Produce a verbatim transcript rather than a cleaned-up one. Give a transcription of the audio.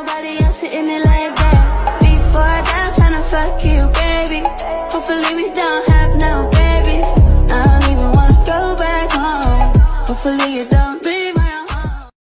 nobody else hitting it like that. Before I die, I'm tryna fuck you, baby. Hopefully we don't have no babies. I don't even wanna go back home. Hopefully you don't.